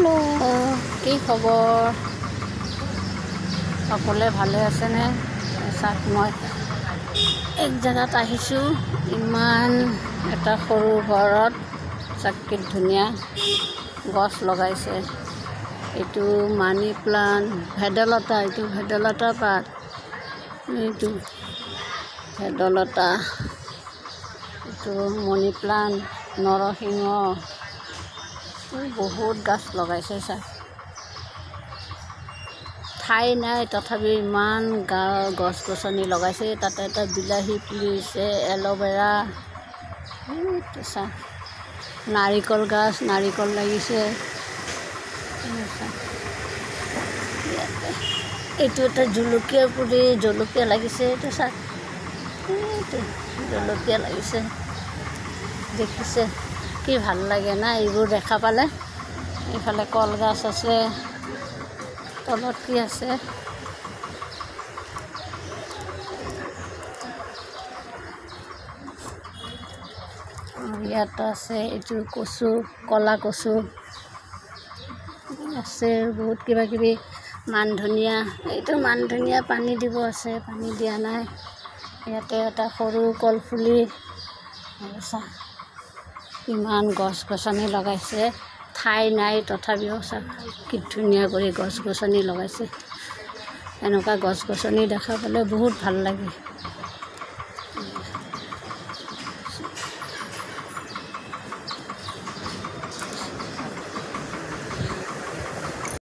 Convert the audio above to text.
hello কি খবৰ সকলে ভালে আছে নে সাত মই এক জায়গাত আহিছো ইমান এটা সৰু ঘৰত চাকি ধুনিয়া গছ লগাইছে এটো মানি প্লান্ট ভেদাইলতা এটো ভেদাইলতা পাত এটো ভেদাইলতা এটো মনি প্লান্ট নৰসিংহ বহুত গাছ লগাইছে স্যার ঠাই নাই তথাপি ইমান গছ গছনি লগাইছে তাতে এটা বিলাহী পুলিছে এলোভেৰা নাৰিকল গাছ নাৰিকল লাগিছে এইটো এটা জলকীয়া পুলি জলকীয়া লাগিছে এইটো স্যার জলকীয়া লাগিছে দেখিছে কি ভাল লাগে না এইবোৰ দেখা পালে এইফালে কল গাছ আছে তলত কি আছে ইয়াত আছে এইটো কচু কলা কচু আছে বহুত কিবা কিবি মান ধনিয়া এইটো মান ধনিয়া পানী দিব আছে পানী দিয়া নাই ইয়াতে এটা সৰু কলফুলি ইমান গছ গছনি লগাইছে ঠাই নাই তথাপিও কি ধুনীয়া কৰি গছ গছনি লগাইছে এনেকুৱা গছ গছনি দেখা পালে বহুত ভাল লাগে